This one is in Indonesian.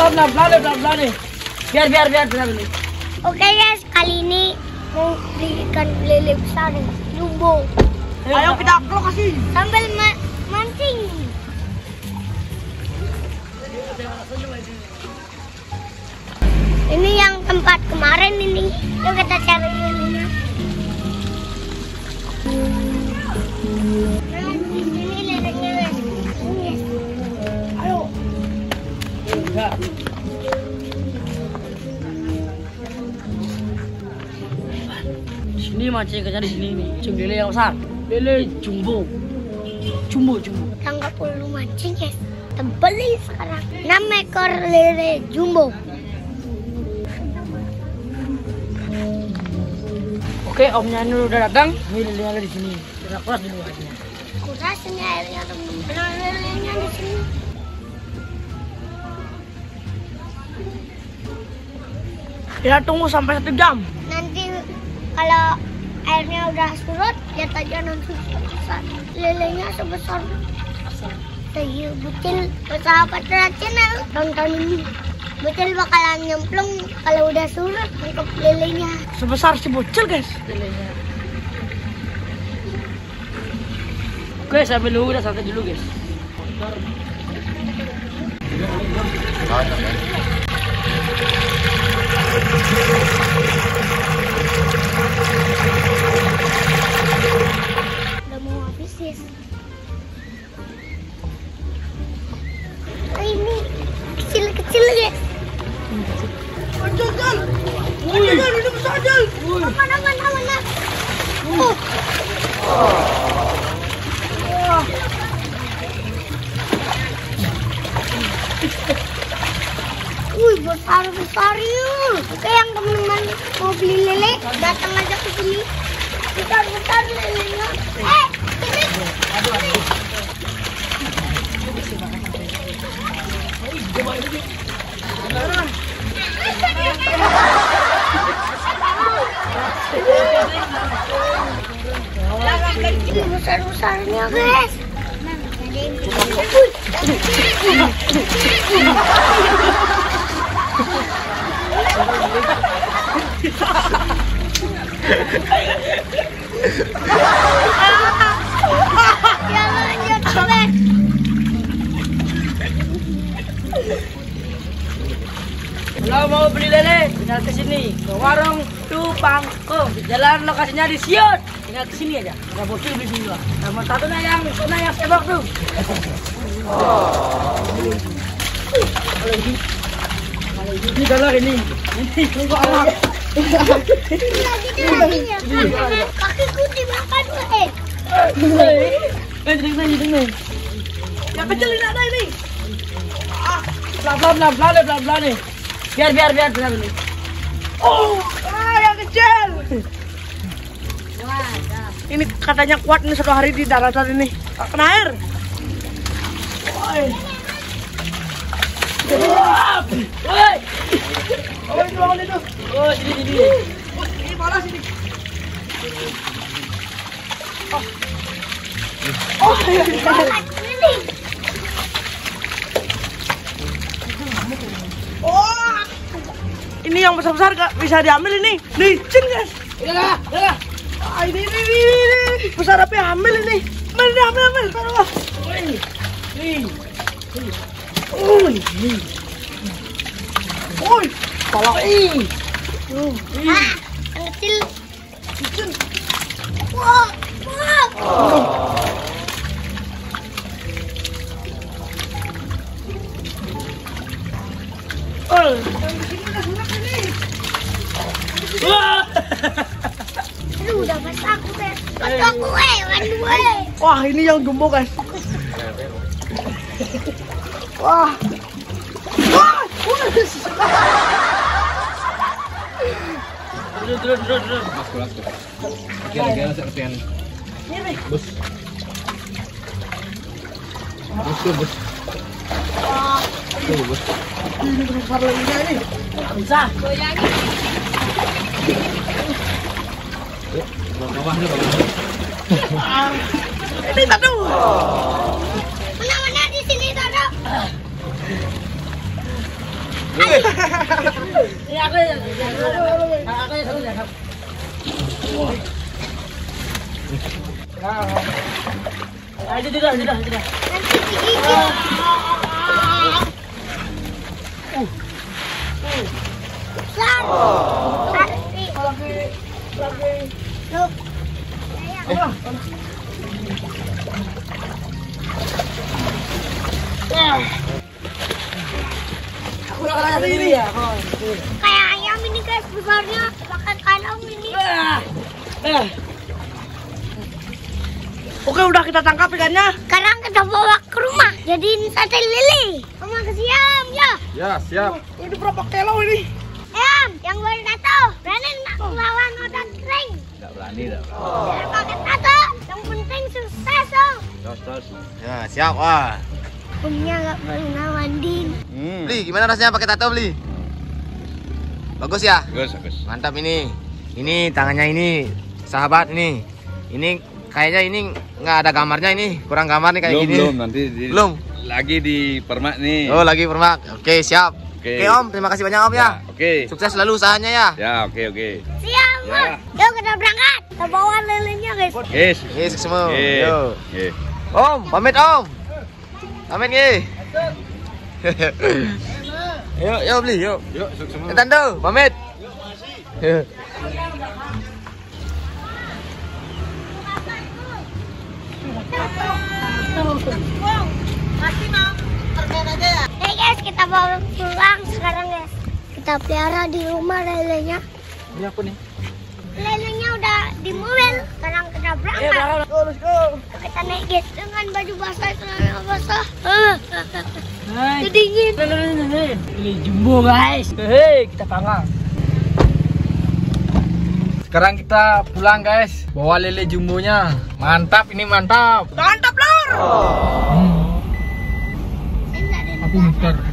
Pelan-pelan nih. Biar nih. Oke guys, kali ini mau beli ikan lele besar nih, jumbo. Ayo kita lokasi. Sambil mancing. Ini yang tempat kemarin ini. Yuk kita cari lelenya. Nah, ini lelenya guys. Ayo. Enggak. Sini mancing ikannya di sini nih. Cuma lele yang besar. Lele jumbo. Jumbo. Kita nggak perlu mancing guys. Kita beli sekarang 6 ekor lele jumbo. Oke, omnya ini udah datang. Ini lelenya ada di sini. Kita kuras dulu airnya. Kuras ini airnya teman-teman. Lelenya di sini. Kita tunggu sampai 1 jam. Nanti kalau airnya udah surut, lihat aja nanti sebesar lelenya sebesar kayak butil. Sahabat channel, tonton ini. Butil bakalan nyemplung kalau udah surut untuk lelenya. Sebesar si bocil guys lelenya. Oke, sambil nunggu udah santai dulu guys. Udah mau habis guys. Ini kecil guys. Jal. Ini besar Jal. Mana. Besar yuk. Oke, yang teman-teman mau beli lele, datang aja ke sini. Besar lelenya. Besar-besarnya guys. Kalau mau beli lele, tinggal ke sini ke warung Tupangko. Jalan lokasinya di Siot. Tinggal ke sini aja. Ada bocil di sini lah. Sama satunya yang sebak tuh. Ini kalau ini tunggu alam. Kakiku dimakan guys. Ini. Yang kecil ini ada ini. Pelan-pelan nih. Biar nih. Oh, yang kecil. Ini katanya kuat nih 1 hari di daratan ini. Kena air. Woi. Oh, itu. Oh, sini. Ini malah sini. Oh, oh, ini yang besar-besar gak bisa diambil ini. Licin guys. Ya. Ini. Besar apa yang ambil ini? Ambil. Taruh. Nih. Oi. Salah. Yang kecil. Wah. Aduh, udah basah aku guys. Wah, ini yang jumbo guys. Wah. Terus. Kira-kira seperti ini. Bus. Bus. Ini besar lagi ini. Bisa. Bawahnya. Ini taruh. Mana di sini taruh. Ini aku ya. Aku ya satu ya. Ayo tidak. Nanti digigit. Besar. Lagi. Look. Aku nak rasa sendiri ya. Kayak ayam ini guys besarnya. Makan ayam ini. Oke, udah kita tangkap ikannya. Sekarang kita bawa ke rumah. Jadiin sate lele. Kamu siap ya? Ya, siap. Ini berapa kilo ini? Yang baru tato. Berani nak melawan otot kering. Enggak berani dah. Jangan pakai tato. Yang penting sukses dong. Terus. Ya, siap. Wah. Punya nggak pernah mandi. Beli, gimana rasanya pakai tato, Beli? Bagus ya? Bagus. Mantap ini. Ini tangannya ini, sahabat ini. Ini kayaknya ini nggak ada gambarnya ini, kurang gambar nih kayak gini. Belum, nanti Belum. lagi di permak nih. Oh, lagi permak. Oke, siap. Oke, Om, terima kasih banyak Om ya. Oke. Sukses selalu usahanya ya. Ya, oke. Siap, Ya. Yuk kita berangkat. Kita bawa lelenya guys. Yes. Oke, sukses semua. Oke. Yo. Oke. Om, pamit Om. Pamit nih. Yuk Beli, yuk. Yuk, sukses semua. Tante, pamit. Hey guys, kita bawa pulang sekarang guys. Kita pelihara di rumah lelenya. Ini apa nih? Lelenya udah di mobil. Sekarang kita berangkat. Let's go. Kita naik guys dengan baju basah, celana basah. Hai. Dingin. Ini jumbo guys. Hei, kita panggang. Sekarang kita pulang guys. Bawa lele jumbonya. Mantap, ini mantap. Mantap lor. Ini nggak ada Aku muter.